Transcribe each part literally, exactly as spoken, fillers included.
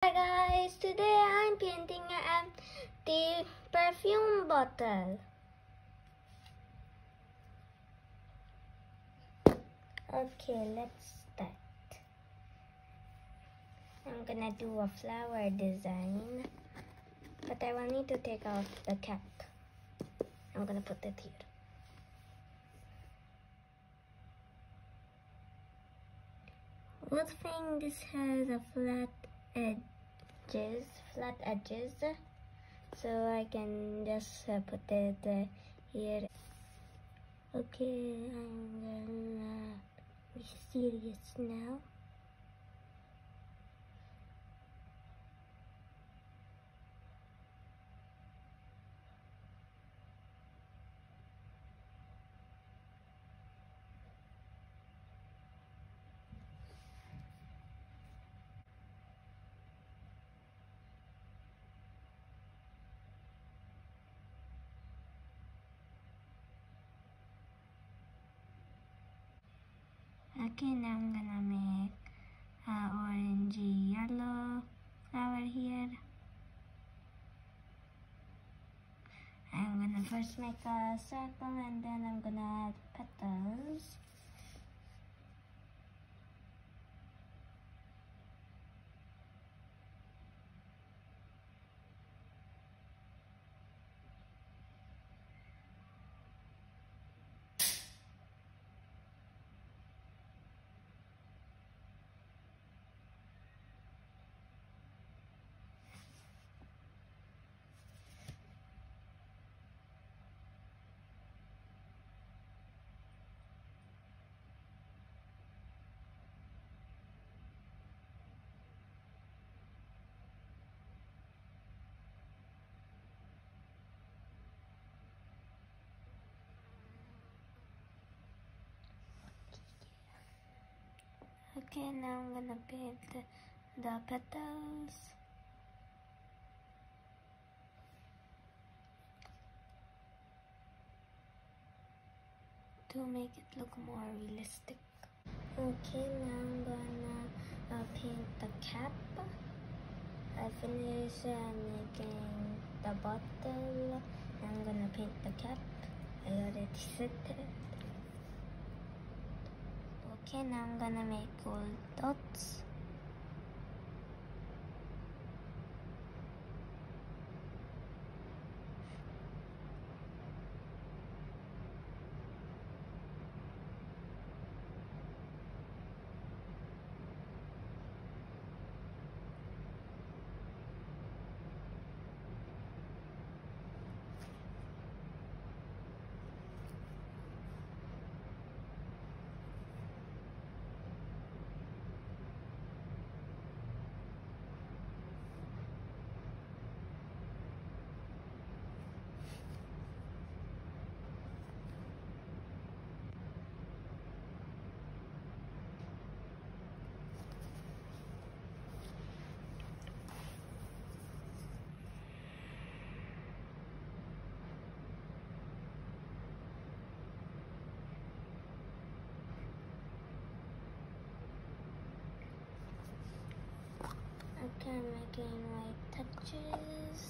Hi guys, today I'm painting um, the perfume bottle. Okay, let's start. I'm gonna do a flower design, but I will need to take off the cap. I'm gonna put it here. Good thing this has a flat edges, flat edges, so I can just uh, put it uh, here. Okay, I'm gonna be serious now. Okay, now I'm gonna make uh, orangey yellow flower here. I'm gonna first make a circle and then I'm gonna add petals. Okay, now I'm gonna paint the, the petals. To make it look more realistic. Okay, now I'm gonna uh, paint the cap. I finished uh, making the bottle. I'm gonna paint the cap. I already set it. Okay, now I'm gonna make gold dots. Okay, I'm making white touches.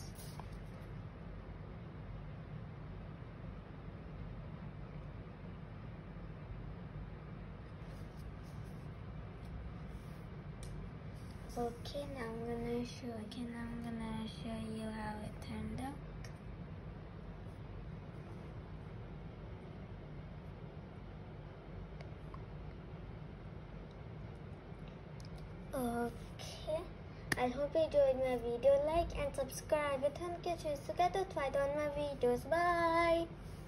Okay, now I'm gonna show. Okay, now I'm gonna show you how it turned out. Okay, I hope you enjoyed my video. Like and subscribe. Utan ke chus suka to try on my videos. Bye.